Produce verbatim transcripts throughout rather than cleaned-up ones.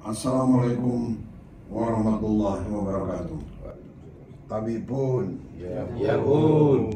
Assalamualaikum warahmatullahi wabarakatuh. Tabipun. Ya, ya pun.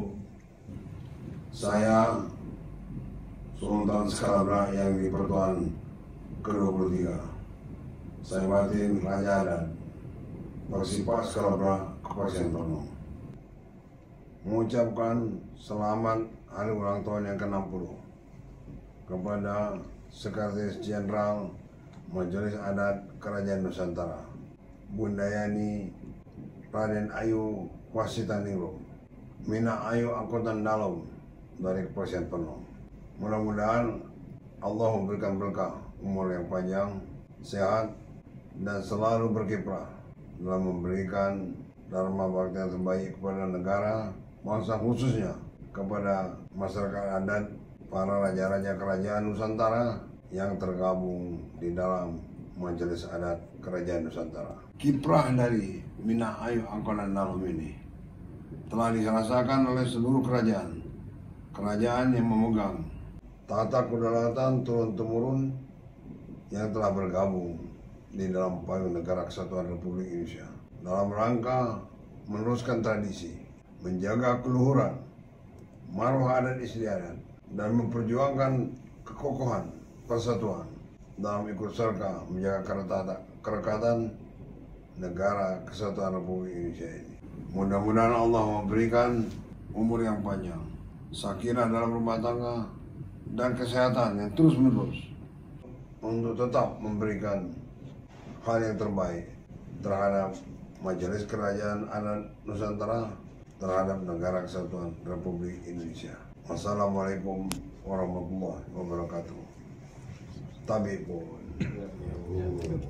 Saya Sultan Scalabra yang di Pertuan ke dua puluh tiga. Saya batin Raja Adat Persipa Scalabra Kepolisian Penuh. Mengucapkan selamat hari ulang tahun yang ke enam puluh kepada Sekretaris Jenderal Majelis Adat Kerajaan Nusantara, Bunda Yani Raden Ayu Wasitaningrum, Mina Ayu Angkutan Dalam dari Kepolisian Penuh. Mudah-mudahan Allah memberikan berkah, umur yang panjang, sehat, dan selalu berkiprah dalam memberikan dharma bakti yang terbaik kepada negara, bangsa, khususnya kepada masyarakat adat, para raja-raja kerajaan Nusantara yang tergabung di dalam Majelis Adat Kerajaan Nusantara. Kiprah dari Mina Ayu Angkutan Dalam ini telah dirasakan oleh seluruh kerajaan, kerajaan yang memegang tata kedaulatan turun-temurun yang telah bergabung di dalam payung Negara Kesatuan Republik Indonesia dalam rangka meneruskan tradisi, menjaga keluhuran, maruah adat istiadat, dan memperjuangkan kekokohan persatuan dalam ikut serta menjaga kerekatan Negara Kesatuan Republik Indonesia ini. Mudah-mudahan Allah memberikan umur yang panjang, sakinah dalam rumah tangga, dan kesehatan yang terus-menerus untuk tetap memberikan hal yang terbaik terhadap Majelis Kerajaan Adat Nusantara, terhadap Negara Kesatuan Republik Indonesia. Wassalamualaikum warahmatullahi wabarakatuh. Tabipun.